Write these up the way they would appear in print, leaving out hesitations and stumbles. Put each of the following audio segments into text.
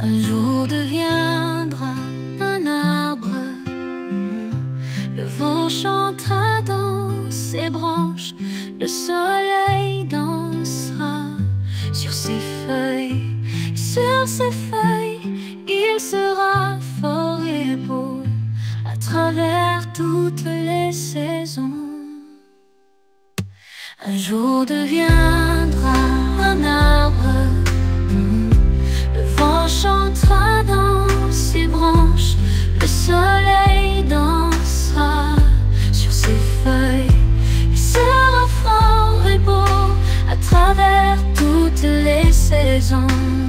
Un jour deviendra un arbre, le vent chantera dans ses branches, le soleil dansera sur ses feuilles. Sur ses feuilles, il sera fort et beau à travers toutes les saisons. Un jour deviendra un arbre, le vent chantera dans ses branches, le soleil dansera sur ses feuilles. Il sera fort et beau à travers toutes les saisons.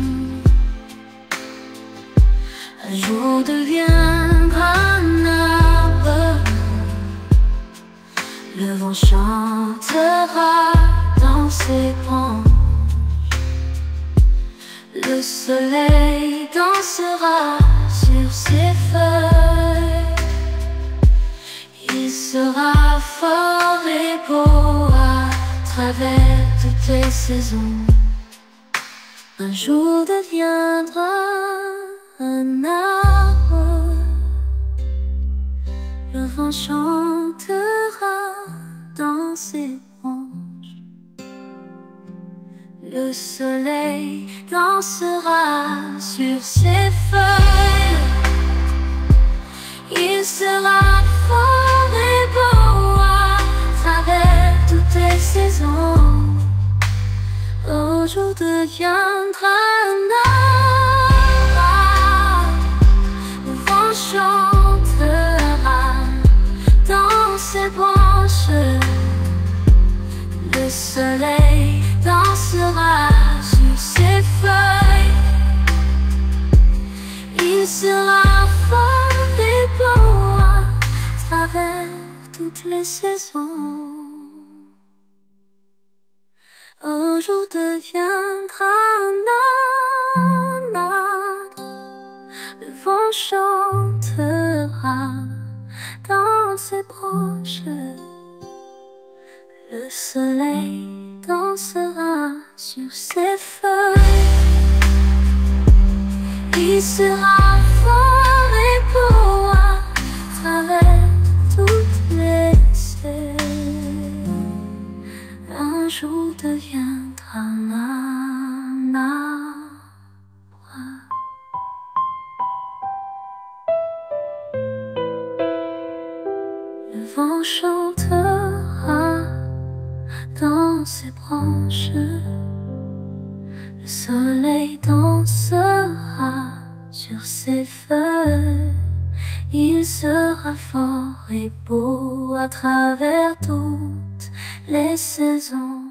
Un jour deviendra un arbre, le vent chantera dans ses branches, le soleil dansera sur ses feuilles. Il sera fort et beau à travers toutes les saisons. Un jour deviendra un arbre, le vent chantera dans ses branches, le soleil dansera sur ses feuilles. Il sera fort et beau à travers toutes les saisons. Au jour deviendra un arbre, le vent chantera dans ses branches, le soleil dansera sur ses feuilles. Il sera fort et beau à travers toutes les saisons. Un jour deviendra un arbre, le vent chantera dans ses branches, le soleil dansera sur ses feuilles. Il sera fort et beau à travers toutes les saisons. Un jour deviendra un arbre. Le vent chantera dans ses branches, le soleil dansera sur ses feuilles. Il sera fort et beau à travers toutes les saisons.